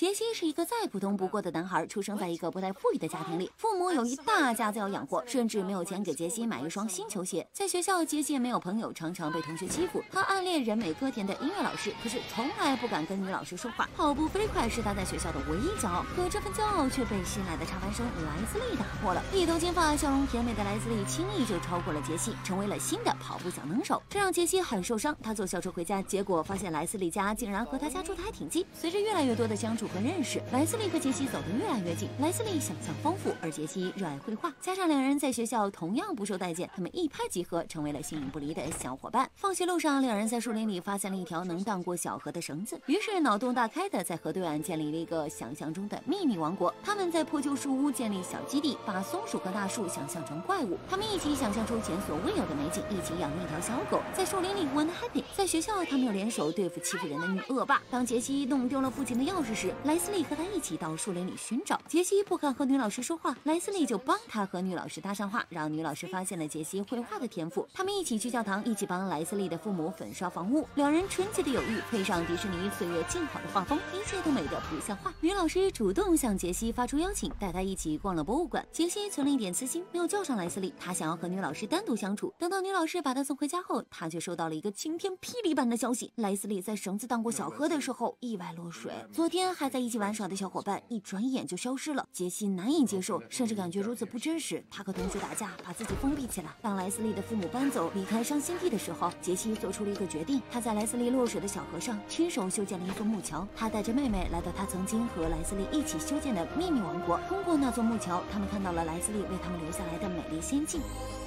杰西是一个再普通不过的男孩，出生在一个不太富裕的家庭里，父母有一大家子要养活，甚至没有钱给杰西买一双新球鞋。在学校，杰西也没有朋友，常常被同学欺负。他暗恋人美歌甜的音乐老师，可是从来不敢跟女老师说话。跑步飞快是他在学校的唯一骄傲，可这份骄傲却被新来的插班生莱斯利打破了。一头金发、笑容甜美的莱斯利轻易就超过了杰西，成为了新的跑步小能手，这让杰西很受伤。他坐校车回家，结果发现莱斯利家竟然和他家住的还挺近。随着越来越多的相处和认识，莱斯利和杰西走得越来越近。莱斯利想象丰富，而杰西热爱绘画，加上两人在学校同样不受待见，他们一拍即合，成为了形影不离的小伙伴。放学路上，两人在树林里发现了一条能荡过小河的绳子，于是脑洞大开的在河对岸建立了一个想象中的秘密王国。他们在破旧树屋建立小基地，把松鼠和大树想象成怪物，他们一起想象出前所未有的美景，一起养了一条小狗，在树林里玩得 happy。在学校，他们又联手对付欺负人的女恶霸。当杰西弄丢了父亲的钥匙时，莱斯利和他一起到树林里寻找。杰西不敢和女老师说话，莱斯利就帮他和女老师搭上话，让女老师发现了杰西绘画的天赋。他们一起去教堂，一起帮莱斯利的父母粉刷房屋。两人纯洁的友谊配上迪士尼岁月静好的画风，一切都美得不像话。女老师主动向杰西发出邀请，带他一起逛了博物馆。杰西存了一点私心，没有叫上莱斯利，他想要和女老师单独相处。等到女老师把他送回家后，他却收到了一个晴天霹雳般的消息：莱斯利在绳子荡过小河的时候意外落水。昨天还在一起玩耍的小伙伴，一转眼就消失了。杰西难以接受，甚至感觉如此不真实。他和同学打架，把自己封闭起来。当莱斯利的父母搬走，离开伤心地的时候，杰西做出了一个决定。他在莱斯利落水的小河上亲手修建了一座木桥。他带着妹妹来到他曾经和莱斯利一起修建的秘密王国。通过那座木桥，他们看到了莱斯利为他们留下来的美丽仙境。